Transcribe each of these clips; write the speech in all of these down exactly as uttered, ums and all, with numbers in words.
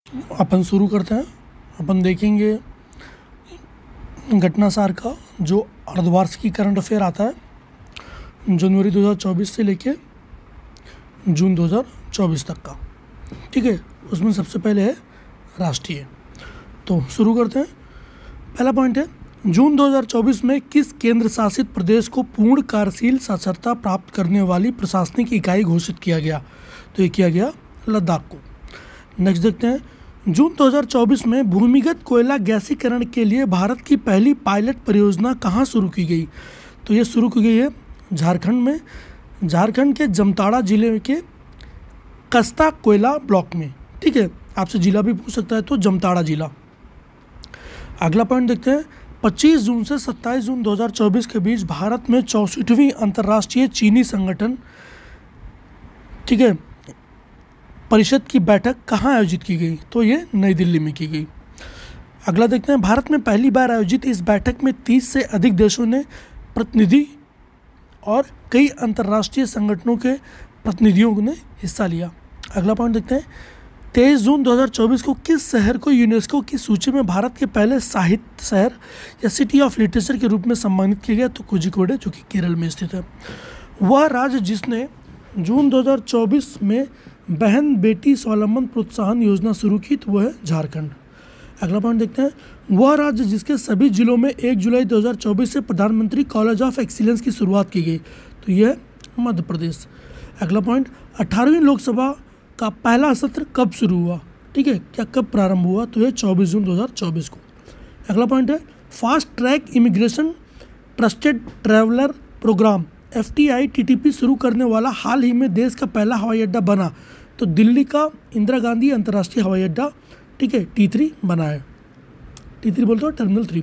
अपन शुरू करते हैं। अपन देखेंगे घटनासार का जो अर्धवार्षिकी करंट अफेयर आता है जनवरी दो हज़ार चौबीस से लेके जून दो हज़ार चौबीस तक का। ठीक है, उसमें सबसे पहले है राष्ट्रीय। तो शुरू करते हैं। पहला पॉइंट है, जून दो हज़ार चौबीस में किस केंद्र शासित प्रदेश को पूर्ण कार्यशील साक्षरता प्राप्त करने वाली प्रशासनिक इकाई घोषित किया गया? तो ये किया गया लद्दाख को। नेक्स्ट देखते हैं, जून दो हज़ार चौबीस में भूमिगत कोयला गैसीकरण के लिए भारत की पहली पायलट परियोजना कहाँ शुरू की गई? तो ये शुरू की गई है झारखंड में, झारखंड के जामताड़ा जिले के कस्ता कोयला ब्लॉक में। ठीक है, आपसे जिला भी पूछ सकता है तो जामताड़ा जिला। अगला पॉइंट देखते हैं, पच्चीस जून से सत्ताईस जून दो हज़ार चौबीस के बीच भारत में चौसठवीं अंतर्राष्ट्रीय चीनी संगठन ठीक है परिषद की बैठक कहाँ आयोजित की गई? तो ये नई दिल्ली में की गई। अगला देखते हैं, भारत में पहली बार आयोजित इस बैठक में तीस से अधिक देशों ने प्रतिनिधि और कई अंतर्राष्ट्रीय संगठनों के प्रतिनिधियों ने हिस्सा लिया। अगला पॉइंट देखते हैं, तेईस जून दो हज़ार चौबीस को किस शहर को यूनेस्को की सूची में भारत के पहले साहित्य शहर या सिटी ऑफ लिटरेचर के रूप में सम्मानित किया गया? तो कोझिकोड, जो कि केरल में स्थित है। वह राज्य जिसने जून दो हज़ार चौबीस में बहन बेटी स्वावलंबन प्रोत्साहन योजना शुरू की, तो वह है झारखंड। अगला पॉइंट देखते हैं, वह राज्य जिसके सभी जिलों में एक जुलाई दो हज़ार चौबीस से प्रधानमंत्री कॉलेज ऑफ एक्सीलेंस की शुरुआत की गई, तो यह है मध्य प्रदेश। अगला पॉइंट, अठारहवीं लोकसभा का पहला सत्र कब शुरू हुआ? ठीक है, क्या कब प्रारंभ हुआ? तो यह चौबीस जून दो हज़ार चौबीस को। अगला पॉइंट है, fast track immigration trusted traveller programme F T I T T P शुरू करने वाला हाल ही में देश का पहला हवाई अड्डा बना? तो दिल्ली का इंदिरा गांधी अंतर्राष्ट्रीय हवाई अड्डा ठीक है टी थ्री बना है। टी थ्री बोलते हो टर्मिनल थ्री।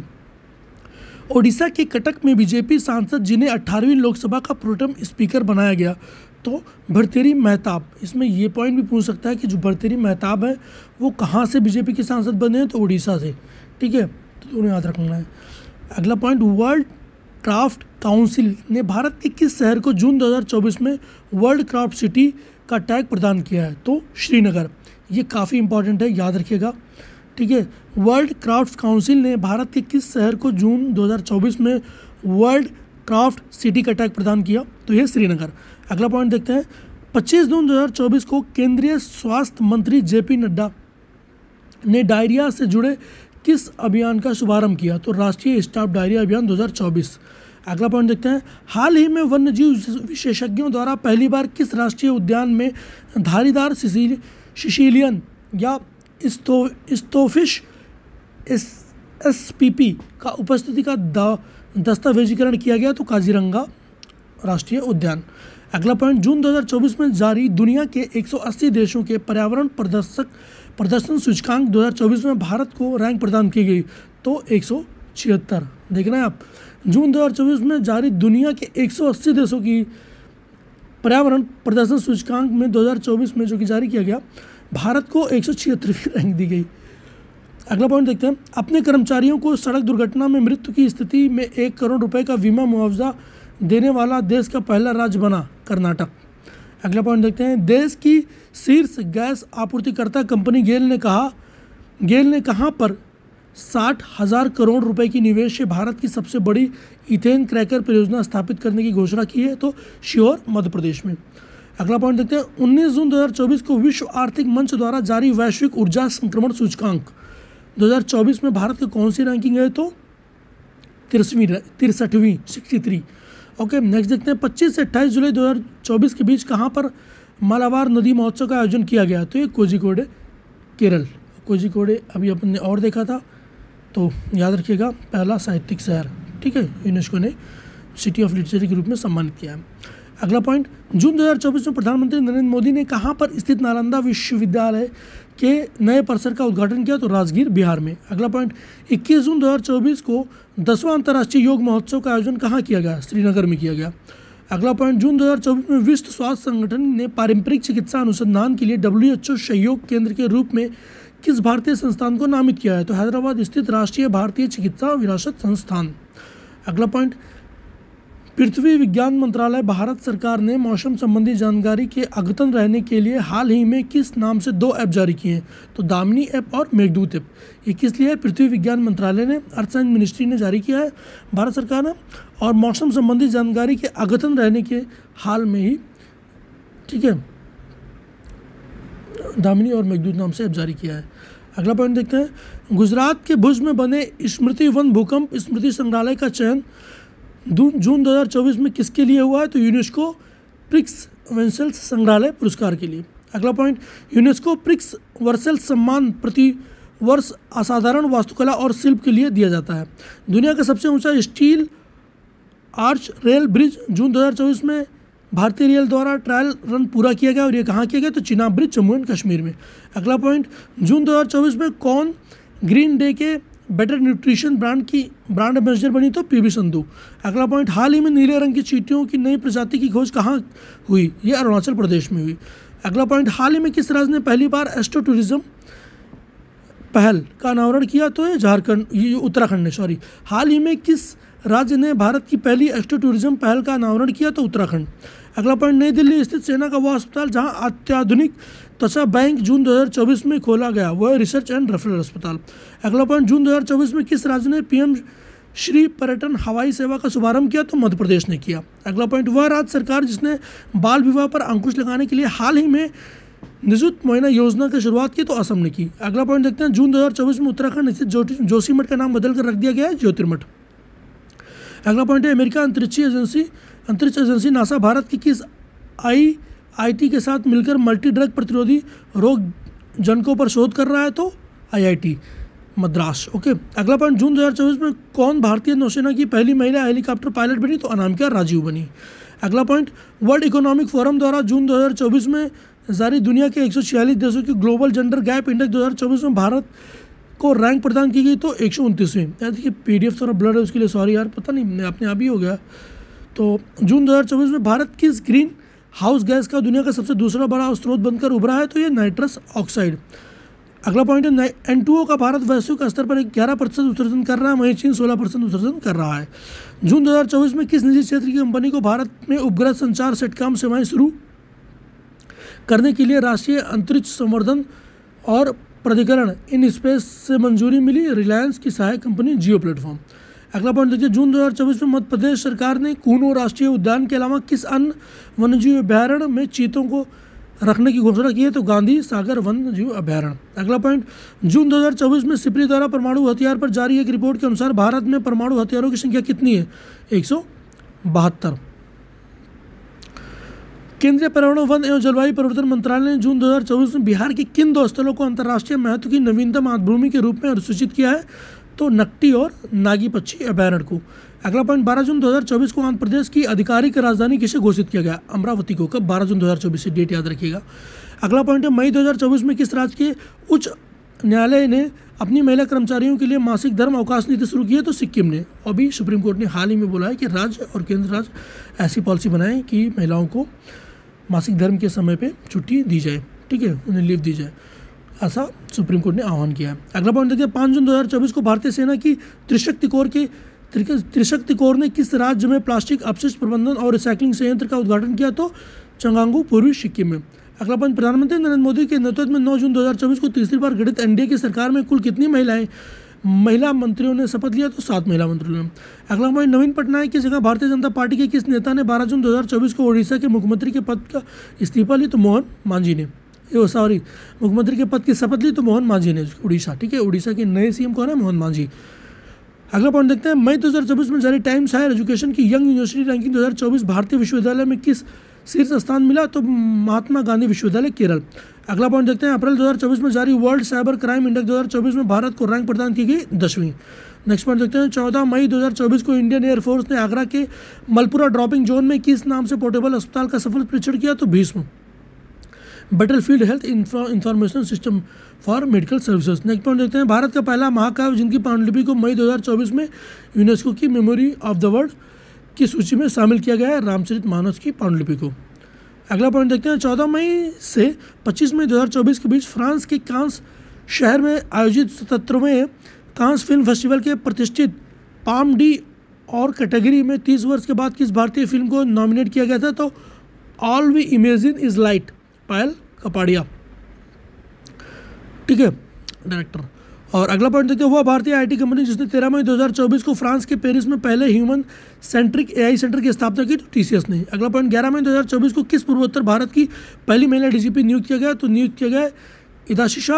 ओडिशा के कटक में बीजेपी सांसद जिन्हें अठारहवीं लोकसभा का प्रोटेम स्पीकर बनाया गया, तो भर्तृहरि महताब। इसमें ये पॉइंट भी पूछ सकता है कि जो भर्तृहरि महताब है वो कहाँ से बीजेपी के सांसद बने हैं? तो उड़ीसा से। ठीक है, तो उन्हें याद रखना है। अगला पॉइंट, वर्ल्ड क्राफ्ट काउंसिल ने भारत के किस शहर को जून दो हज़ार चौबीस में वर्ल्ड क्राफ्ट सिटी का टैग प्रदान किया है? तो श्रीनगर। ये काफ़ी इंपॉर्टेंट है, याद रखिएगा। ठीक है, वर्ल्ड क्राफ्ट काउंसिल ने भारत के किस शहर को जून दो हज़ार चौबीस में वर्ल्ड क्राफ्ट सिटी का टैग प्रदान किया? तो ये श्रीनगर। अगला पॉइंट देखते हैं, पच्चीस जून दो हज़ार चौबीस को केंद्रीय स्वास्थ्य मंत्री जे पी नड्डा ने डायरिया से जुड़े किस अभियान का शुभारंभ किया? तो राष्ट्रीय स्टॉप डायरिया अभियान दो हज़ार चौबीस। अगला पॉइंट देखते हैं, हाल ही में वन्यजीव विशेषज्ञों द्वारा पहली बार किस राष्ट्रीय उद्यान में धारीदार सिसिल सिसिलियन या स्टो स्टोफिश एस एस पी पी का उपस्थिति का दस्तावेजीकरण किया गया? तो काजीरंगा राष्ट्रीय उद्यान। अगला पॉइंट, जून दो हज़ार चौबीस में जारी दुनिया के एक सौ अस्सी देशों के पर्यावरण प्रदर्शक प्रदर्शन सूचकांक दो हज़ार चौबीस में भारत को रैंक प्रदान की गई? तो एक सौ छिहत्तर। देखना है आप, जून दो हज़ार चौबीस में जारी दुनिया के एक सौ अस्सी देशों की पर्यावरण प्रदर्शन सूचकांक में दो हज़ार चौबीस में जो कि जारी किया गया, भारत को एक सौ छिहत्तरवीं रैंक दी गई। अगला पॉइंट देखते हैं, अपने कर्मचारियों को सड़क दुर्घटना में मृत्यु की स्थिति में एक करोड़ रुपए का बीमा मुआवजा देने वाला देश का पहला राज्य बना कर्नाटक। अगला पॉइंट देखते हैं, देश की शीर्ष गैस आपूर्तिकर्ता कंपनी गेल ने कहा गेल ने कहां पर साठ हजार करोड़ रुपए की निवेश से भारत की सबसे बड़ी इथेन क्रैकर परियोजना स्थापित करने की घोषणा की है? तो श्योर मध्य प्रदेश में। अगला पॉइंट देखते हैं, उन्नीस जून दो हज़ार चौबीस को विश्व आर्थिक मंच द्वारा जारी वैश्विक ऊर्जा संक्रमण सूचकांक दो हज़ार चौबीस में भारत की कौन सी रैंकिंग है? तो तिरसवीं तिरसठवीं सिक्सटी थ्री। ओके, नेक्स्ट देखते हैं, पच्चीस से अट्ठाईस जुलाई दो हज़ार चौबीस के बीच कहाँ पर मालाबार नदी महोत्सव का आयोजन किया गया? तो ये कोझिकोड केरल। कोझिकोड अभी अपन ने और देखा था, तो याद रखिएगा पहला साहित्यिक शहर। ठीक है, यूनेस्को ने सिटी ऑफ लिटरेचर के रूप में सम्मानित किया है। अगला पॉइंट, जून दो हज़ार चौबीस में प्रधानमंत्री नरेंद्र मोदी ने कहाँ पर स्थित नालंदा विश्वविद्यालय के नए परिसर का उद्घाटन किया? तो राजगीर बिहार में। अगला पॉइंट, इक्कीस जून दो हज़ार चौबीस को दसवां अंतर्राष्ट्रीय योग महोत्सव का आयोजन कहाँ किया गया? श्रीनगर में किया गया। अगला पॉइंट, जून दो हज़ार चौबीस में विश्व स्वास्थ्य संगठन ने पारंपरिक चिकित्सा अनुसंधान के लिए डब्ल्यू एच ओ सहयोग केंद्र के रूप में किस भारतीय संस्थान को नामित किया है? तो हैदराबाद स्थित राष्ट्रीय भारतीय चिकित्सा विरासत संस्थान। अगला पॉइंट, पृथ्वी विज्ञान मंत्रालय भारत सरकार ने मौसम संबंधी जानकारी के अद्यतन रहने के लिए हाल ही में किस नाम से दो ऐप जारी किए हैं? तो दामिनी ऐप और मेघदूत ऐप। ये किस लिए है? पृथ्वी विज्ञान मंत्रालय ने, अर्थ साइंस मिनिस्ट्री ने जारी किया है भारत सरकार ने, और मौसम संबंधी जानकारी के अद्यतन रहने के हाल में ही, ठीक है, दामिनी और मेघदूत नाम से ऐप जारी किया है। अगला पॉइंट देखते हैं। गुजरात के भुज में बने स्मृति वन भूकंप स्मृति संग्रहालय का चयन जून दो हज़ार चौबीस में किसके लिए हुआ है? तो यूनेस्को प्रिक्स वर्सेल्स संग्रहालय पुरस्कार के लिए। अगला पॉइंट, यूनेस्को प्रिक्स वर्सेल्स सम्मान प्रति वर्ष असाधारण वास्तुकला और शिल्प के लिए दिया जाता है। दुनिया का सबसे ऊंचा steel arch rail bridge June दो हज़ार चौबीस में भारतीय रेल द्वारा ट्रायल रन पूरा किया गया, और ये कहाँ किया गया? तो चिनाब ब्रिज जम्मू एंड कश्मीर में। अगला पॉइंट, जून दो हज़ार चौबीस में कौन ग्रीन डे के बेटर न्यूट्रिशन ब्रांड की ब्रांड एम्बेसडर बनी? तो पीवी संधू। अगला पॉइंट, हाल ही में नीले रंग की चींटियों की नई प्रजाति की खोज कहाँ हुई? ये अरुणाचल प्रदेश में हुई। अगला पॉइंट, हाल ही में किस राज्य ने पहली बार एस्ट्रो टूरिज्म पहल का अनावरण किया? तो ये झारखंड, ये उत्तराखंड ने, सॉरी हाल ही में किस राज्य ने भारत की पहली एस्ट्रो टूरिज्म पहल का अनावरण किया? तो उत्तराखंड। अगला पॉइंट, नई दिल्ली स्थित सेना का वह अस्पताल जहां अत्याधुनिक त्वचा बैंक जून दो हज़ार चौबीस में खोला गया, वह रिसर्च एंड रेफरल अस्पताल। अगला पॉइंट, जून दो हज़ार चौबीस में किस राज्य ने पीएम श्री पर्यटन हवाई सेवा का शुभारंभ किया? तो मध्य प्रदेश ने किया। अगला पॉइंट, वह राज्य सरकार जिसने बाल विवाह पर अंकुश लगाने के लिए हाल ही में निजुत मुआयना योजना की शुरुआत की? तो असम ने की। अगला पॉइंट देखते हैं, जून दो हज़ार चौबीस में उत्तराखंड स्थित जोशीमठ का नाम बदलकर रख दिया गया है ज्योतिर्मठ। अगला पॉइंट है, अमेरिका अंतरिक्ष एजेंसी अंतरिक्ष एजेंसी नासा भारत की किस आई आई टी के साथ मिलकर मल्टी ड्रग प्रतिरोधी रोग जनकों पर शोध कर रहा है? तो I I T Madras. Okay. अगला पॉइंट, जून दो हज़ार चौबीस में कौन भारतीय नौसेना की पहली महिला हेलीकॉप्टर पायलट बनी? तो अनामिका राजीव बनी। अगला पॉइंट, वर्ल्ड इकोनॉमिक फोरम द्वारा जून दो हज़ार चौबीस में जारी दुनिया के एक सौ छियालीस देशों की ग्लोबल जेंडर गैप इंडेक्स दो हज़ार चौबीस में भारत को रैंक प्रदान की गई? तो एक सौ उनतीसवीं। यार देखिए पी डी एफ थोड़ा ब्लड है, उसके लिए सॉरी यार, पता नहीं अपने आप ही हो गया। तो जून दो हज़ार चौबीस में भारत किस ग्रीन हाउस गैस का दुनिया का सबसे दूसरा बड़ा स्रोत बनकर उभरा है? तो ये नाइट्रस ऑक्साइड। अगला पॉइंट है, एन टू ओ का भारत वैश्विक स्तर पर ग्यारह प्रतिशत उत्सर्जन कर रहा है, वहीं चीन सोलह प्रतिशत उत्सर्जन कर रहा है। जून दो हज़ार चौबीस में किस निजी क्षेत्र की कंपनी को भारत में उपग्रह संचार सेटकॉम सेवाएं शुरू करने के लिए राष्ट्रीय अंतरिक्ष संवर्धन और प्राधिकरण इन स्पेस से मंजूरी मिली? रिलायंस की सहायक कंपनी जियो प्लेटफॉर्म। अगला पॉइंट देखिए, जून दो हज़ार चौबीस में मध्य प्रदेश सरकार ने कूनो राष्ट्रीय उद्यान के अलावा किस अन्य वन्यजीव अभयारण्य में चीतों को रखने की घोषणा की है? तो गांधी सागर वन्यजीव अभयारण्य। अगला पॉइंट, जून दो हज़ार चौबीस में सिपरी द्वारा परमाणु हथियार पर जारी एक रिपोर्ट के अनुसार भारत में परमाणु हथियारों की संख्या कितनी है? एक सौ बहत्तर। केंद्रीय पर्यावरण वन एवं जलवायु परिवर्तन मंत्रालय ने जून दो हज़ार चौबीस में बिहार के किन दो स्थलों को अंतर्राष्ट्रीय महत्व की नवीनतम मातृभूमि के रूप में अधिसूचित किया है? तो नकटी और नागी पक्षी अभयारण्य को। अगला पॉइंट, बारह जून दो हज़ार चौबीस को आंध्र प्रदेश की आधिकारिक राजधानी किसे घोषित किया गया? अमरावती को। कब? बारह जून दो हज़ार चौबीस, डेट याद रखिएगा। अगला पॉइंट है, मई दो हज़ार चौबीस में किस राज्य के उच्च न्यायालय ने अपनी महिला कर्मचारियों के लिए मासिक धर्म अवकाश नीति शुरू की है? तो सिक्किम ने। अभी सुप्रीम कोर्ट ने हाल ही में बोला है कि राज्य और केंद्र राज्य ऐसी पॉलिसी बनाएं कि महिलाओं को मासिक धर्म के समय पे छुट्टी दी जाए, ठीक है, उन्हें लीव दी जाए, ऐसा सुप्रीम कोर्ट ने आह्वान किया है। अगला पॉइंट देखिए, पाँच जून दो हज़ार चौबीस को भारतीय सेना की त्रिशक्ति कोर के त्रिशक्ति कोर ने किस राज्य में प्लास्टिक अपशिष्ट प्रबंधन और रिसाइकलिंग संयंत्र का उद्घाटन किया? तो चंगांगू, पूर्वी सिक्किम में। अगला पॉइंट, प्रधानमंत्री नरेंद्र मोदी के नेतृत्व में नौ जून दो हज़ार चौबीस को तीसरी बार गठित एनडीए की सरकार में कुल कितनी महिलाएं महिला मंत्रियों ने शपथ लिया? तो सात महिला मंत्रियों ने। अगला पॉइंट, नवीन पटनायक की जगह भारतीय जनता पार्टी के किस नेता ने बारह जून दो हज़ार चौबीस को उड़ीसा के मुख्यमंत्री के पद का इस्तीफा लिया? तो मोहन मांझी ने। ये सॉरी मुख्यमंत्री के पद की शपथ ली तो मोहन मांझी ने, उड़ीसा, ठीक है। उड़ीसा के नए सीएम कौन है? मोहन मांझी। अगला पॉइंट देखते हैं, मई दो हज़ार चौबीस में जारी टाइम्स हायर एजुकेशन की यंग यूनिवर्सिटी रैंकिंग दो हज़ार चौबीस भारतीय विश्वविद्यालय में किस शीर्ष स्थान मिला? तो महात्मा गांधी विश्वविद्यालय, केरल। अगला पॉइंट देखते हैं, अप्रैल दो हज़ार चौबीस में जारी वर्ल्ड साइबर क्राइम इंडेक्स दो हज़ार चौबीस में भारत को रैंक प्रदान की गई दसवीं। नेक्स्ट पॉइंट देखते हैं, चौदह मई दो हज़ार चौबीस को इंडियन एयरफोर्स ने आगरा के मलपुरा ड्रॉपिंग जोन में किस नाम से पोर्टेबल अस्पताल का सफल परीक्षण किया? तो Bhishm battlefield health information system for medical services. Next point देखते हैं, भारत का पहला महाकाव्य जिनकी पांडुलिपि को मई दो हज़ार चौबीस में यूनेस्को की मेमोरी ऑफ द वर्ल्ड की सूची में शामिल किया गया है, रामचरितमानस की पांडुलिपि को। अगला पॉइंट देखते हैं, चौदह मई से पच्चीस मई दो हज़ार चौबीस के बीच फ्रांस के कांस शहर में आयोजित सतहत्तरवें कांस फिल्म फेस्टिवल के प्रतिष्ठित पाम डी और कैटेगरी में तीस वर्ष के बाद किस भारतीय फिल्म को नॉमिनेट किया गया था? तो all we imagine is light, Payal Kapadia, ठीक है, डायरेक्टर। और अगला पॉइंट देखते हैं, वह भारतीय आईटी कंपनी जिसने तेरह मई दो हज़ार चौबीस को फ्रांस के पेरिस में पहले ह्यूमन सेंट्रिक एआई सेंटर की स्थापना की? तो टीसीएस ने। अगला पॉइंट, ग्यारह मई दो हज़ार चौबीस को किस पूर्वोत्तर भारत की पहली महिला डीजीपी नियुक्त किया गया? तो नियुक्त किया गया इदाशिशा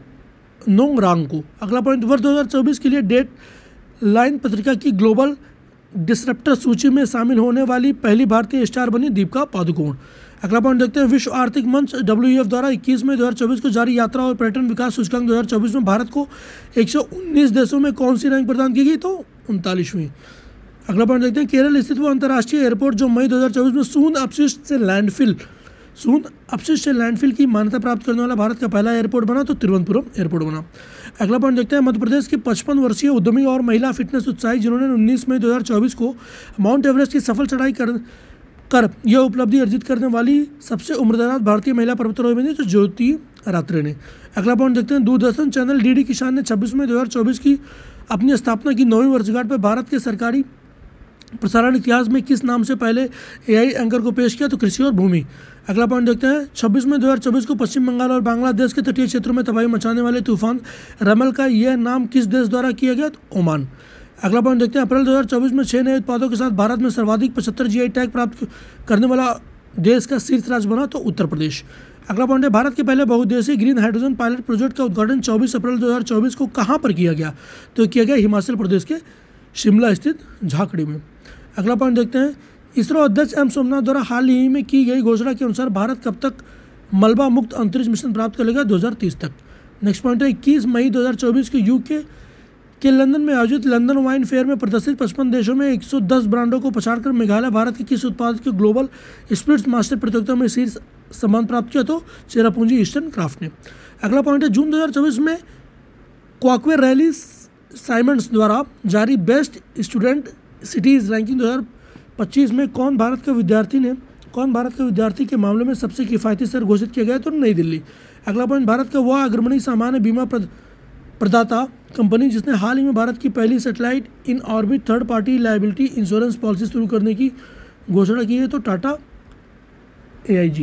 नोंगरांग को। अगला पॉइंट, वर्ष दो हज़ार चौबीस के लिए डेट लाइन पत्रिका की ग्लोबल डिसरप्टर सूची में शामिल होने वाली पहली भारतीय स्टार बनी दीपिका पादुकोण। अगला पॉइंट देखते हैं, विश्व आर्थिक मंच डब्ल्यूईएफ द्वारा इक्कीस मई दो हज़ार चौबीस को जारी यात्रा और पर्यटन विकास सूचकांक दो हज़ार चौबीस में भारत को एक सौ उन्नीस देशों में कौन सी रैंक प्रदान की गई? तो उनतालीसवीं। अगला पॉइंट देखते हैं, केरल स्थित वो अंतर्राष्ट्रीय एयरपोर्ट जो मई दो हज़ार चौबीस में सून अपशिष्ट से लैंडफिल सून अपशिष्ट से लैंडफिल की मान्यता प्राप्त करने वाला भारत का पहला एयरपोर्ट बना? तो तिरुवनंतपुरम एयरपोर्ट बना। अगला पॉइंट देखते हैं, मध्य प्रदेश की पचपन वर्षीय उद्यमी और महिला फिटनेस उत्साही जिन्होंने उन्नीस मई दो हज़ार चौबीस को माउंट एवरेस्ट की सफल चढ़ाई कर कर यह उपलब्धि अर्जित करने वाली सबसे उम्रदराज भारतीय महिला पर्वतारोही बनी? तो ज्योति रात्रे ने। अगला पॉइंट देखते हैं, दूरदर्शन चैनल डीडी किसान ने छब्बीस मई दो हज़ार चौबीस की अपनी स्थापना की नौवीं वर्षगांठ पर भारत के सरकारी प्रसारण इतिहास में किस नाम से पहले एआई एंकर को पेश किया? तो कृषि और भूमि। अगला पॉइंट देखते हैं, छब्बीस मई दो हज़ार चौबीस को पश्चिम बंगाल और बांग्लादेश के तटीय क्षेत्रों में तबाही मचाने वाले तूफान रमल का यह नाम किस देश द्वारा किया गया? तो ओमान। अगला पॉइंट देखते हैं, अप्रैल दो हज़ार चौबीस में छह नए उत्पादों के साथ भारत में सर्वाधिक पचहत्तर जीआई टैग प्राप्त करने वाला देश का शीर्ष राज्य बना? तो उत्तर प्रदेश। अगला पॉइंट है, भारत के पहले बहुउद्देशीय ग्रीन हाइड्रोजन पायलट प्रोजेक्ट का उद्घाटन चौबीस अप्रैल दो हज़ार चौबीस को कहाँ पर किया गया? तो किया गया हिमाचल प्रदेश के शिमला स्थित झाकड़ी में। अगला पॉइंट देखते हैं, इसरो अध्यक्ष एम सोमनाथ द्वारा हाल ही में की गई घोषणा के अनुसार भारत कब तक मलबा मुक्त अंतरिक्ष मिशन प्राप्त कर लेगा? दो हज़ार तीस तक। नेक्स्ट पॉइंट है, इक्कीस मई दो हज़ार चौबीस को यूके के लंदन में आयोजित लंदन वाइन फेयर में प्रदर्शित पचपन देशों में एक सौ दस ब्रांडों को पछाड़कर मेघालय भारत के किस उत्पाद के ग्लोबल स्पिरिट्स मास्टर प्रतियोगिता में शीर्ष सम्मान प्राप्त किया? तो चेरापूंजी ईस्टर्न क्राफ्ट ने। अगला पॉइंट है, जून दो हज़ार चौबीस में क्वाकवे रैली साइमंड्स द्वारा जारी बेस्ट स्टूडेंट सिटीज़ रैंकिंग दो हज़ार पच्चीस में कौन भारत का विद्यार्थी ने कौन भारत के विद्यार्थी के मामले में सबसे किफ़ायती शहर घोषित किया गया? तो नई दिल्ली। अगला पॉइंट, भारत का वह अग्रणी सामान्य बीमा प्रद, प्रदाता कंपनी जिसने हाल ही में भारत की पहली satellite in orbit third party liability insurance policy शुरू करने की घोषणा की है? तो टाटा एआईजी,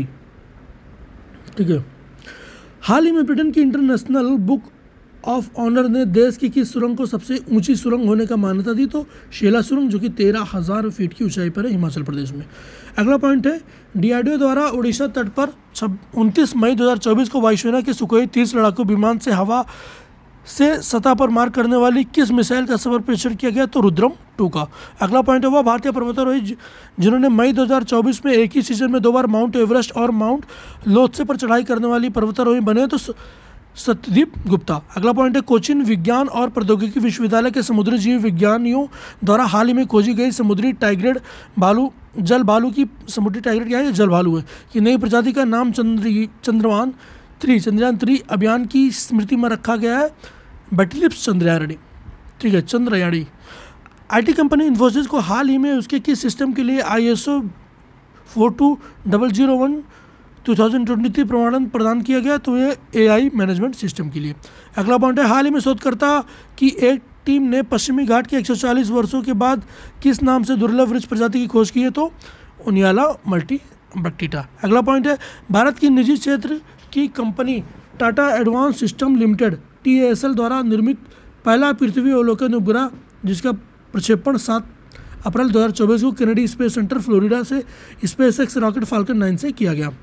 ठीक है। हाल ही में ब्रिटेन की इंटरनेशनल बुक ऑफ ऑनर ने देश की किस सुरंग को सबसे ऊंची सुरंग होने का मान्यता दी? तो शेला सुरंग, जो कि तेरह हज़ार फीट की ऊंचाई पर है हिमाचल प्रदेश में। अगला पॉइंट है, डीआरडीओ द्वारा उड़ीसा तट पर उनतीस मई दो हज़ार चौबीस को वायुसेना के सुखोई तीस लड़ाकू विमान से हवा से सतह पर मार करने वाली किस मिसाइल का सफल परीक्षण किया गया? तो रुद्रम टू का। अगला पॉइंट है, वह भारतीय पर्वतारोही जिन्होंने मई दो हज़ार चौबीस में एक ही सीजन में दो बार माउंट एवरेस्ट और माउंट लोत्से पर चढ़ाई करने वाली पर्वतारोही बने? तो सत्यदीप गुप्ता। अगला पॉइंट है, कोचिन विज्ञान और प्रौद्योगिकी विश्वविद्यालय के समुद्री जीव विज्ञानियों द्वारा हाल ही में खोजी गई समुद्री टाइग्रेड भालू जल भालू की समुद्री टाइग्रेड क्या है? जल भालू है कि नई प्रजाति का नाम चंद्र चंद्रयान थ्री चंद्रयान थ्री अभियान की स्मृति में रखा गया है, बैटिलिप्स चंद्रयानी, ठीक है, चंद्रयानी। आईटी कंपनी इन्फोसिस को हाल ही में उसके किस सिस्टम के लिए I S O four two double zero one two thousand twenty three प्रमाणन प्रदान किया गया? तो ये एआई मैनेजमेंट सिस्टम के लिए। अगला पॉइंट है, हाल ही में शोधकर्ता की एक टीम ने पश्चिमी घाट के एक सौ चालीस वर्षों के बाद किस नाम से दुर्लभ वृक्ष प्रजाति की खोज की है? तो उनियाला मल्टी बक्टीटा। अगला पॉइंट है, भारत की निजी क्षेत्र की company Tata advance system limited T A S L द्वारा निर्मित पहला पृथ्वी अवलोकन उपग्रह जिसका प्रक्षेपण सात अप्रैल दो हज़ार चौबीस को केनेडी स्पेस सेंटर फ्लोरिडा से space X rocket Falcon nine से किया गया।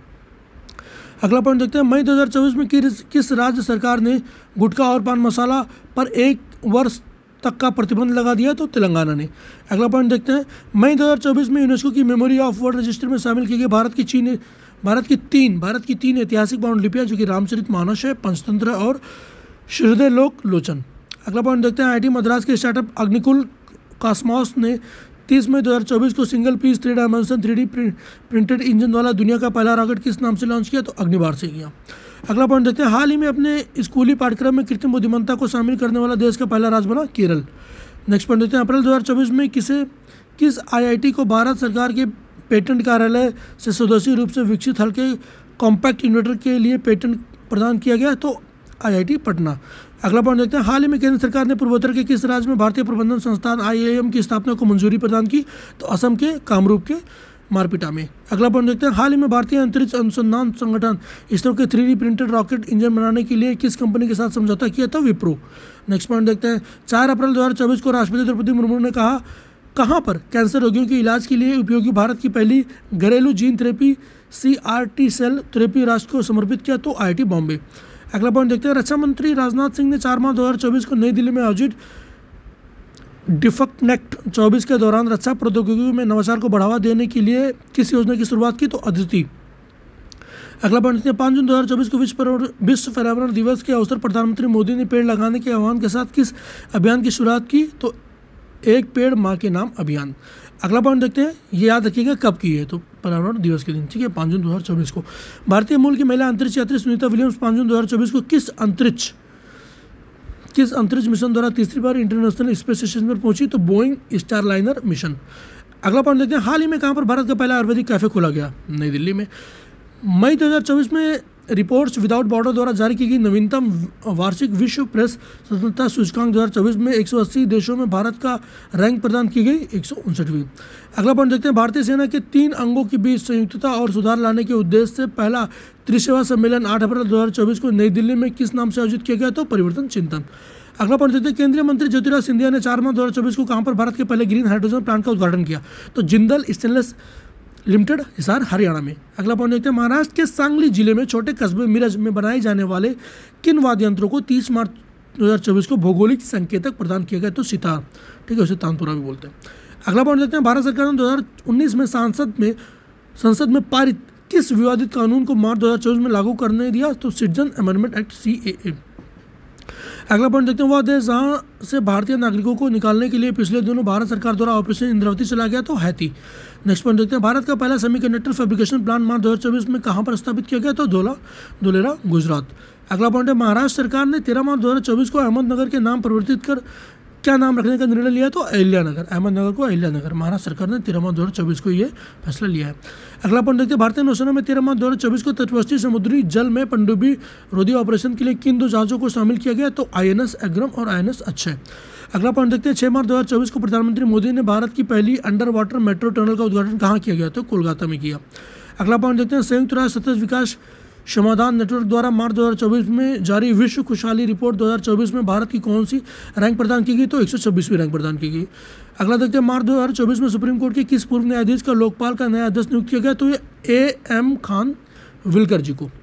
अगला पॉइंट देखते हैं, मई दो हज़ार चौबीस में किस किस राज्य सरकार ने गुटखा और पान मसाला पर एक वर्ष तक का प्रतिबंध लगा दिया? तो तेलंगाना ने। अगला पॉइंट देखते हैं, मई दो हज़ार चौबीस में यूनेस्को की मेमोरी ऑफ वर्ल्ड रजिस्टर में शामिल की गई भारत की चीन भारत की तीन भारत की तीन ऐतिहासिक पांडुलिपियां जो कि रामचरित मानस है, पंचतंत्र और श्रीहृदय लोक लोचन। अगला पॉइंट देखते हैं, आईआईटी मद्रास के स्टार्टअप अग्निकुल कॉस्मॉस ने तीस मई दो हज़ार चौबीस को single piece three dimension three D printed engine वाला दुनिया का पहला रॉकेट किस नाम से लॉन्च किया? तो अग्निबाण से किया। अगला पॉइंट देखते हैं, हाल ही में अपने स्कूली पाठ्यक्रम में कृत्रिम बुद्धिमत्ता को शामिल करने वाला देश का पहला राज्य बना केरल। नेक्स्ट पॉइंट देखते हैं, अप्रैल दो हज़ार चौबीस में किसे किस आईआईटी को भारत सरकार के पेटेंट कार्यालय से स्वदेशी रूप से विकसित हल्के कॉम्पैक्ट इन्वर्टर के लिए पेटेंट प्रदान किया गया? तो आईआईटी पटना। अगला पॉइंट देखते हैं, हाल ही में केंद्र सरकार ने पूर्वोत्तर के किस राज्य में भारतीय प्रबंधन संस्थान आईआईएम की स्थापना को मंजूरी प्रदान की? तो असम के कामरूप के मारपीटा में। अगला पॉइंट देखते हैं, हाल ही में भारतीय अंतरिक्ष अनुसंधान संगठन इसरो के three D printed rocket engine बनाने के लिए किस कंपनी के साथ समझौता किया था? विप्रो। नेक्स्ट पॉइंट देखते हैं, चार अप्रैल दो हज़ार चौबीस को राष्ट्रपति द्रौपदी मुर्मू ने कहा कहाँ पर कैंसर रोगियों के इलाज के लिए उपयोगी भारत की पहली घरेलू gene therapy C R T cell therapy राष्ट्र को समर्पित किया? तो आई आई टी बॉम्बे। अगला पॉइंट देखते हैं, रक्षा मंत्री राजनाथ सिंह ने चार मार्च दो हज़ार चौबीस को नई दिल्ली में आयोजित डिफकनेक्ट चौबीस के दौरान रक्षा प्रौद्योगिकी में नवाचार को बढ़ावा देने के लिए किस योजना की शुरुआत की? तो अदिति। अगला पॉइंट देखते हैं, पाँच जून दो हज़ार चौबीस को विश्व विश्व पर्यावरण दिवस के अवसर पर प्रधानमंत्री मोदी ने पेड़ लगाने के आह्वान के साथ किस अभियान की शुरुआत की? तो एक पेड़ माँ के नाम अभियान। अगला पॉइंट देखते हैं, ये याद रखिएगा कब की है? तो पर्यावरण दिवस के दिन, ठीक है, पाँच जून दो हज़ार चौबीस को। भारतीय मूल की महिला अंतरिक्ष यात्री सुनीता विलियम्स पाँच जून दो हज़ार चौबीस को किस अंतरिक्ष किस अंतरिक्ष मिशन द्वारा तीसरी बार इंटरनेशनल स्पेस स्टेशन पर पहुंची? तो बोइंग स्टारलाइनर मिशन। अगला पॉइंट देखते हैं, हाल ही में कहाँ पर भारत का पहला आयुर्वेदिक कैफे खोला गया? नई दिल्ली में। मई दो हज़ार चौबीस में रिपोर्ट्स विदाउट बॉर्डर द्वारा जारी की गई नवीनतम वार्षिक विश्व प्रेस स्वतंत्रता सूचकांक दो हज़ार चौबीस में एक सौ अस्सी देशों में भारत का रैंक प्रदान की गई एक सौ उनसठवीं। अगला पॉइंट देखते हैं, भारतीय सेना के तीन अंगों के बीच संयुक्तता और सुधार लाने के उद्देश्य से पहला त्रिसेवा सम्मेलन आठ अप्रैल दो हज़ार चौबीस को नई दिल्ली में किस नाम से आयोजित किया गया? तो परिवर्तन चिंतन। अगला पॉइंट देखते हैं, केंद्रीय मंत्री ज्योतिराज सिंधिया ने चार मार्च दो हज़ार चौबीस को कहाँ पर भारत के पहले ग्रीन हाइड्रोजन प्लांट का उद्घाटन किया? तो जिंदल स्टेनलेस लिमिटेड, हिसार, हरियाणा में। अगला पॉइंट देखते हैं, महाराष्ट्र के सांगली जिले में छोटे कस्बे मिरज में बनाए जाने वाले किन वाद्य यंत्रों को तीस मार्च दो हज़ार चौबीस को भौगोलिक संकेतक प्रदान किया गया? तो सितार, ठीक है, उसे तानपुरा भी बोलते हैं। अगला पॉइंट देखते हैं, भारत सरकार ने दो हज़ार उन्नीस में सांसद में संसद में पारित किस विवादित कानून को मार्च दो हज़ार चौबीस में लागू करने दिया? तो citizen amendment act C A A. अगला पॉइंट देखते हैं, वह देश जहां से भारतीय नागरिकों को निकालने के लिए पिछले दिनों भारत सरकार द्वारा ऑपरेशन इंद्रावती चला गया? तो हैती। नेक्स्ट पॉइंट देखते हैं, भारत का पहला सेमीकंडक्टर फैब्रिकेशन प्लांट मार्च दो हज़ार चौबीस में कहां पर स्थापित किया गया? तो धोला धोलेरा, गुजरात। अगला पॉइंट है, महाराष्ट्र सरकार ने तेरह मार्च दो हज़ार चौबीस को अहमदनगर के नाम परिवर्तित कर क्या नाम रखने का निर्णय लिया? तो अहिल्यानगर। अहमदनगर को अहिल्यानगर। महाराष्ट्र सरकार ने तेरह मार्च दो हज़ार चौबीस को ये फैसला लिया है। अगला पॉइंट देखते हैं, भारतीय नौसेना में तेरह मार्च दो हज़ार चौबीस को तटवर्ती समुद्री जल में पनडुब्बी रोधी ऑपरेशन के लिए किन दो जहाजों को शामिल किया गया? तो आई एन एस अग्रम और आई एन एस अक्षय। अगला पॉइंट देखते हैं, छह मार्च दो हज़ार चौबीस को प्रधानमंत्री मोदी ने भारत की पहली अंडर वाटर मेट्रो टनल का उद्घाटन कहाँ किया गया? तो कोलकाता में किया। अगला पॉइंट देखते हैं, संयुक्त राष्ट्र सतत विकास समाधान नेटवर्क द्वारा मार्च दो हज़ार चौबीस में जारी विश्व खुशहाली रिपोर्ट दो हज़ार चौबीस में भारत की कौन सी रैंक प्रदान की गई? तो एक सौ छब्बीसवीं रैंक प्रदान की गई। अगला देखते हैं, मार्च दो हज़ार चौबीस में सुप्रीम कोर्ट के किस पूर्व न्यायाधीश का लोकपाल का नया अध्यक्ष नियुक्त किया गया? तो ये ए एम खान विलकर जी को।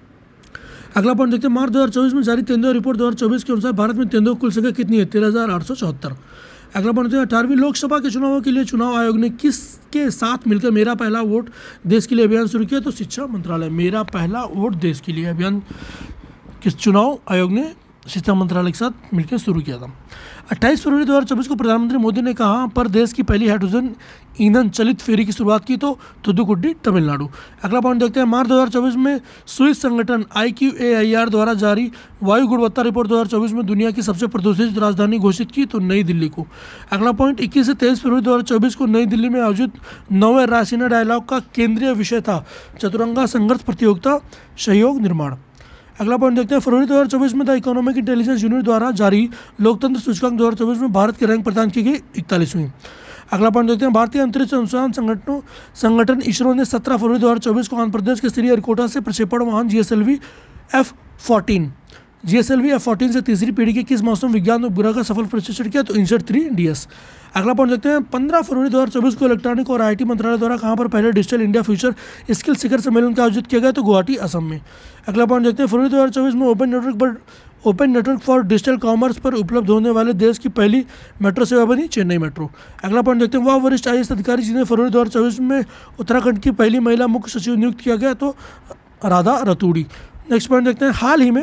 अगला पॉइंट देखते हैं, मार्च दो हज़ार चौबीस में जारी तेंदुआ रिपोर्ट दो हज़ार चौबीस के अनुसार भारत में तेंदुआ कुल संख्या कितनी है? तेरह हज़ार आठ सौ चौहत्तर। अगला पॉइंट है, अठारहवीं लोकसभा के चुनावों के लिए चुनाव आयोग ने किसके साथ मिलकर मेरा पहला वोट देश के लिए अभियान शुरू किया? तो शिक्षा मंत्रालय। मेरा पहला वोट देश के लिए अभियान किस चुनाव आयोग ने शिक्षा मंत्रालय के साथ मिलकर शुरू किया था। अट्ठाईस फरवरी दो हज़ार चौबीस को प्रधानमंत्री मोदी ने कहा पर देश की पहली हाइड्रोजन ईंधन चलित फेरी की शुरुआत की? तो थुथुकुडी, तमिलनाडु। अगला पॉइंट देखते हैं, मार्च दो हज़ार चौबीस में स्विस संगठन I Q A I R द्वारा जारी वायु गुणवत्ता रिपोर्ट दो हज़ार चौबीस में दुनिया की सबसे प्रदूषित राजधानी घोषित की? तो नई दिल्ली को। अगला पॉइंट इक्कीस से तेईस फरवरी दो हज़ार चौबीस को नई दिल्ली में आयोजित नौवें रायसीना डायलॉग का केंद्रीय विषय था चतुरंगा संघर्ष प्रतियोगिता सहयोग निर्माण। अगला पॉइंट देखते हैं, फरवरी दो हज़ार चौबीस में द इकोनॉमिक इंटेलिजेंस यूनिट द्वारा जारी लोकतंत्र सूचकांक दो हज़ार चौबीस में भारत की रैंक प्रदान की गई इकतालीसवीं। अगला पॉइंट देखते हैं, भारतीय अंतरिक्ष अनुसंधान संगठनों संगठन इसरो ने सत्रह फरवरी दो हज़ार चौबीस को आंध्र प्रदेश के श्रीहरिकोटा से प्रक्षेपण वाहन G S L V F fourteen G S L V F fourteen से तीसरी पीढ़ी के किस मौसम विज्ञान उपग्रह का सफल प्रक्षेपण किया? तो इनसेट थ्री डी एस। अगला पॉइंट देखते हैं, पंद्रह फरवरी दो हज़ार चौबीस को इलेक्ट्रॉनिक और आई टी मंत्रालय द्वारा कहाँ पर पहले डिजिटल इंडिया फ्यूचर स्किल शिखर सम्मेलन का आयोजित किया गया? तो गुवाहाटी, असम में। अगला पॉइंट देखते हैं, फरवरी दो हज़ार चौबीस में ओपन नेटवर्क पर open network for digital commerce पर उपलब्ध होने वाले देश की पहली मेट्रो सेवा बनी चेन्नई मेट्रो। अगला पॉइंट देखते हैं, वह वरिष्ठ आई ए एस अधिकारी जिन्हें फरवरी दो हज़ार चौबीस में उत्तराखंड की पहली महिला मुख्य सचिव नियुक्त किया गया? तो राधा रतूड़ी। नेक्स्ट पॉइंट देखते हैं, हाल ही में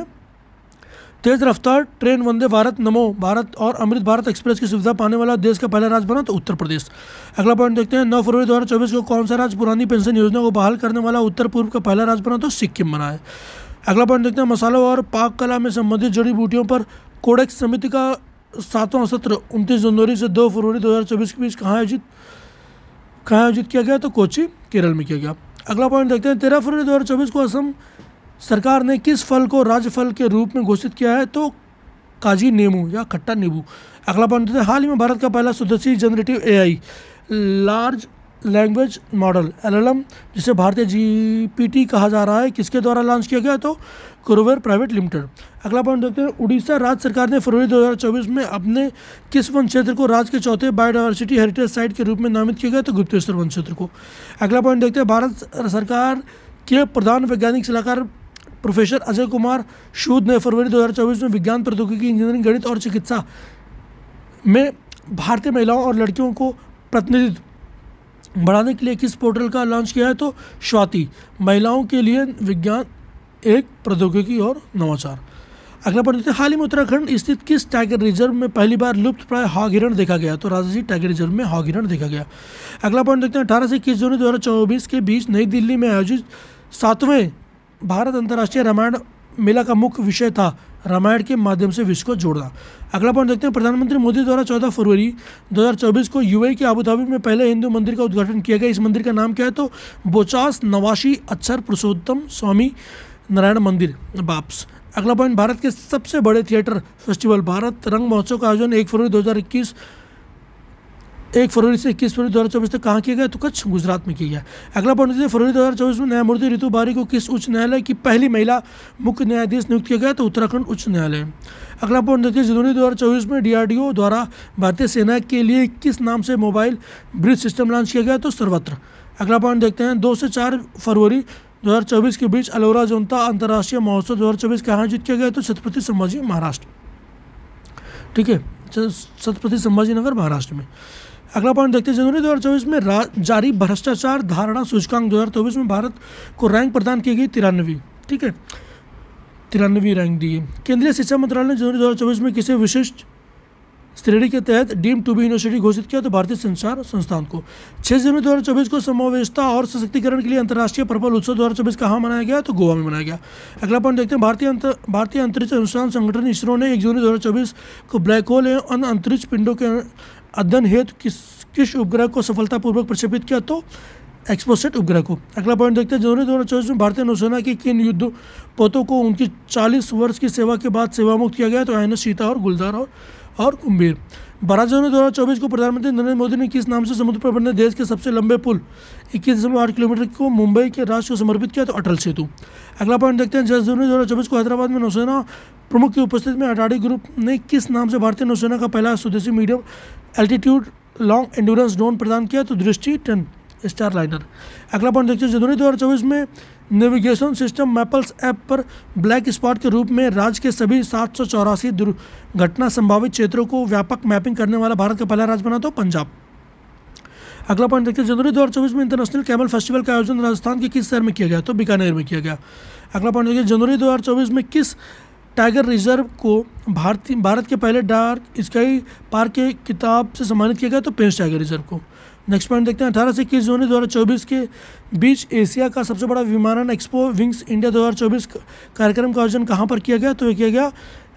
तेज रफ्तार ट्रेन वंदे भारत नमो भारत और अमृत भारत एक्सप्रेस की सुविधा पाने वाला देश का पहला राज्य बना? तो उत्तर प्रदेश। अगला पॉइंट देखते हैं, नौ फरवरी दो हज़ार चौबीस को कौन सा राज्य पुरानी पेंशन योजना को बहाल करने वाला उत्तर पूर्व का पहला राज्य बना? तो सिक्किम बना है। अगला पॉइंट देखते हैं, मसालों और पाक कला में संबंधित जड़ी बूटियों पर कोडेक्स समिति का सातवां सत्र उनतीस जनवरी से दो फरवरी दो हज़ार चौबीस के बीच कहाँ आयोजित कहाँ आयोजित किया गया? तो कोची, केरल में किया गया। अगला पॉइंट देखते हैं, तेरह फरवरी दो हज़ार चौबीस को असम सरकार ने किस फल को राज्य फल के रूप में घोषित किया है? तो काजी नींबू या खट्टा नींबू। अगला पॉइंट है, हाल ही में भारत का पहला स्वदेशी generative AI large language model L L M जिसे भारतीय जीपीटी कहा जा रहा है, किसके द्वारा लॉन्च किया गया? तो कुरोवेर प्राइवेट लिमिटेड। अगला पॉइंट देखते हैं, उड़ीसा राज्य सरकार ने फरवरी दो हज़ार चौबीस में अपने किस वन क्षेत्र को राज्य के चौथे बायोडायवर्सिटी हेरिटेज साइट के रूप में नामित किया गया? तो गुप्तेश्वर वन क्षेत्र को। अगला पॉइंट देखते हैं, भारत सरकार के प्रधान वैज्ञानिक सलाहकार प्रोफेसर अजय कुमार सूद ने फरवरी दो हज़ार चौबीस में विज्ञान, प्रौद्योगिकी, इंजीनियरिंग, गणित और चिकित्सा में भारतीय महिलाओं और लड़कियों को प्रतिनिधित्व बढ़ाने के लिए किस पोर्टल का लॉन्च किया है? तो स्वाति, महिलाओं के लिए विज्ञान, एक प्रौद्योगिकी और नवाचार। अगला पॉइंट देखते हैं, हाल ही में उत्तराखंड स्थित किस टाइगर रिजर्व में पहली बार लुप्त प्राय हॉग हिरण देखा गया? तो राजसी टाइगर रिजर्व में हॉग हिरण देखा गया। अगला पॉइंट देखते हैं, अठारह से इक्कीस जनवरी दो हज़ार चौबीस के बीच नई दिल्ली में आयोजित सातवें भारत अंतर्राष्ट्रीय रामायण मेला का मुख्य विषय था रामायण के माध्यम से विश्व को जोड़ना। अगला पॉइंट देखते हैं, प्रधानमंत्री मोदी द्वारा चौदह फरवरी दो हज़ार चौबीस को यूएई के अबू धाबी में पहले हिंदू मंदिर का उद्घाटन किया गया। इस मंदिर का नाम क्या है? तो बोचास नवाशी अक्षर पुरुषोत्तम स्वामी नारायण मंदिर बाप्स। अगला पॉइंट, भारत के सबसे बड़े थिएटर फेस्टिवल भारत रंग महोत्सव का आयोजन एक फरवरी दो हज़ार इक्कीस एक फरवरी से इक्कीस फरवरी दो हज़ार चौबीस तक कहाँ किया गया? तो कच्छ गुजरात में किया गया। अगला पॉइंट देखिए, फरवरी दो हज़ार चौबीस में न्यायमूर्ति ऋतु बारी को किस उच्च न्यायालय की पहली महिला मुख्य न्यायाधीश नियुक्त किया गया? तो उत्तराखंड उच्च न्यायालय। अगला पॉइंट देखिए, जनवरी दो हज़ार चौबीस में डीआरडीओ द्वारा भारतीय सेना के लिए किस नाम से मोबाइल ब्रिज सिस्टम लॉन्च किया गया? तो सर्वत्र। अगला पॉइंट देखते हैं, दो से चार फरवरी दो हज़ार चौबीस के बीच अलोरा जोनता अंतर्राष्ट्रीय महोत्सव दो हज़ार चौबीस कहाँ आयोजित किया गया? तो छत्रपति संभाजी महाराष्ट्र। ठीक है, छत्रपति संभाजी नगर महाराष्ट्र में। अगला पॉइंट देखते हैं, जनवरी दो हज़ार चौबीस में जारी भ्रष्टाचार धारणा सूचकांक दो हज़ार चौबीस में भारत को रैंक प्रदान की गई तिरानवी। ठीक है, तिरानवी रैंक दी। केंद्रीय शिक्षा मंत्रालय ने जनवरी दो हज़ार चौबीस में किसे विशिष्ट श्रेणी के तहत डीम टू बी यूनिवर्सिटी घोषित किया? तो भारतीय संचार संस्थान को। छह जनवरी दो हज़ार चौबीस को समावेशता और सशक्तिकरण के लिए अंतर्राष्ट्रीय पर्पल उत्सव दो हज़ार चौबीस कहाँ मनाया गया? तो गोवा में मनाया गया। अगला पॉइंट देखते हैं, भारतीय अंतर भारतीय अंतरिक्ष अनुसंधान संगठन इसरो ने एक जनवरी दो हज़ार चौबीस को ब्लैक होल एवं अन्य अंतरिक्ष पिंडों के अध्ययन हेतु किस किस उपग्रह को सफलतापूर्वक प्रक्षेपित किया? तो एक्सपोसेट उपग्रह को। अगला पॉइंट देखते हैं, जनवरी दो हज़ार चौबीस में भारतीय नौसेना की किन युद्ध पोतों को उनकी चालीस वर्ष की सेवा के बाद सेवा मुक्त किया गया? तो आईएनएस सीता और गुलजार और और कुंभीर। बारह जनवरी दो हज़ार चौबीस को प्रधानमंत्री नरेंद्र मोदी ने किस नाम से समुद्र पर बने देश के सबसे लंबे पुल इक्कीस दशमलव आठ किलोमीटर को मुंबई के राष्ट्र को समर्पित किया? तो अटल सेतु। अगला पॉइंट देखते हैं, दस जनवरी दो हज़ार चौबीस को हैदराबाद में नौसेना प्रमुख की उपस्थिति में अटारी ग्रुप ने किस नाम से भारतीय नौसेना का पहला स्वदेशी medium altitude long endurance drone प्रदान किया? तो दृष्टि टेन स्टार लाइनर। अगला पॉइंट देखते हैं, जनवरी दो हज़ार चौबीस में नेविगेशन सिस्टम मैपल्स ऐप पर ब्लैक स्पॉट के रूप में राज्य के सभी सात सौ चौरासी दुर्घटना संभावित क्षेत्रों को व्यापक मैपिंग करने वाला भारत का पहला राज्य बना तो पंजाब। अगला पॉइंट देखते हैं, जनवरी दो हज़ार चौबीस में इंटरनेशनल कैमल फेस्टिवल का आयोजन राजस्थान के किस शहर में किया गया? तो बीकानेर में किया गया। अगला पॉइंट देखिए, जनवरी दो हज़ार चौबीस में किस टाइगर रिजर्व को भारतीय भारत के पहले डार्क स्काई पार्क के किताब से सम्मानित किया गया? तो पेंच टाइगर रिजर्व को। नेक्स्ट पॉइंट देखते हैं, अठारह से इक्कीस जनवरी दो हज़ार चौबीस के बीच एशिया का सबसे बड़ा विमानन एक्सपो विंग्स इंडिया दो हज़ार चौबीस कार्यक्रम का आयोजन कहाँ पर किया गया? तो ये किया गया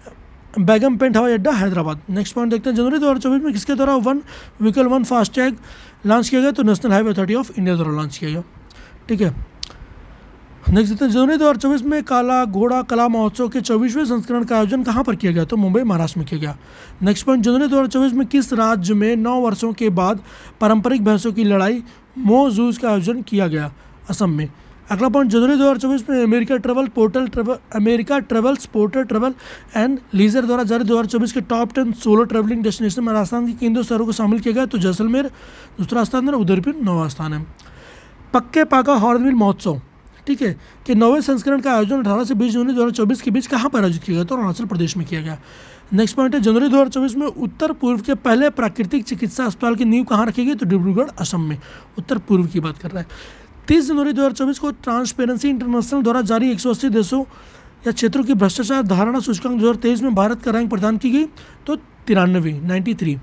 बेगम पेंट हवाई अड्डा हैदराबाद। नेक्स्ट पॉइंट देखते हैं, जनवरी दो हज़ार चौबीस में किसके द्वारा one vehicle one FASTag launch किया गया? तो national highway authority of India द्वारा लॉन्च किया गया। ठीक है, नेक्स्ट देखते हैं, जनवरी दो हज़ार चौबीस में काला घोड़ा कला महोत्सव के चौबीसवें संस्करण का आयोजन कहाँ पर किया गया? तो मुंबई महाराष्ट्र में किया गया। नेक्स्ट पॉइंट, जनवरी दो हज़ार चौबीस में किस राज्य में नौ वर्षों के बाद पारंपरिक भैंसों की लड़ाई मोह जूझ का आयोजन किया गया? असम में। अगला पॉइंट, जनवरी दो हज़ार चौबीस में America travel portal travel America travels portal travel and leisure द्वारा जारी दो हज़ार चौबीस के top ten solo travelling destination में राजस्थान के किन दो शहरों को शामिल किया गया? तो जैसलमेर दूसरा स्थान है, उदयपुर नौवां स्थान है। पक्के पाका हॉर्नबिल महोत्सव, ठीक है, कि नौवें संस्करण का आयोजन अठारह से बीस जनवरी दो हज़ार चौबीस के बीच कहाँ पर आयोजित किया गया? तो अरुणाचल प्रदेश में किया गया। नेक्स्ट पॉइंट है, जनवरी दो हज़ार चौबीस में उत्तर पूर्व के पहले प्राकृतिक चिकित्सा अस्पताल की नींव कहाँ रखी गई? तो डिब्रूगढ़ असम में। उत्तर पूर्व की बात कर रहा है। तीस जनवरी दो हज़ार चौबीस को ट्रांसपेरेंसी इंटरनेशनल द्वारा जारी एक सौ अस्सी देशों या क्षेत्रों की भ्रष्टाचार धारणा सूचकांक दो हज़ार तेईस में भारत का रैंक प्रदान की गई? तो तिरानवे नाइन्टी थ्री।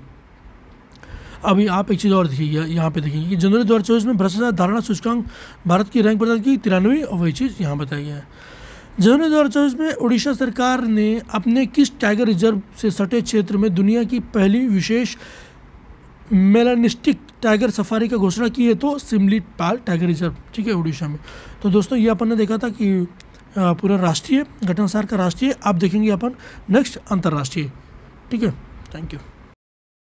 अभी आप एक चीज़ और देखिए, यहाँ पे देखिए कि जनवरी दो हज़ार चौबीस में भ्रष्टाचार धारणा सूचकांक भारत की रैंक प्रदान की तिरानवे, और वही चीज़ यहाँ बताया गया है। जनवरी दो हज़ार चौबीस में उड़ीसा सरकार ने अपने किस टाइगर रिजर्व से सटे क्षेत्र में दुनिया की पहली विशेष मेलानिस्टिक टाइगर सफारी का घोषणा की है? तो सिमलीपाल टाइगर रिजर्व, ठीक है, उड़ीसा में। तो दोस्तों ये अपन ने देखा था कि पूरा राष्ट्रीय घटनासार का राष्ट्रीय, आप देखेंगे अपन नेक्स्ट अंतर्राष्ट्रीय। ठीक है, थैंक यू।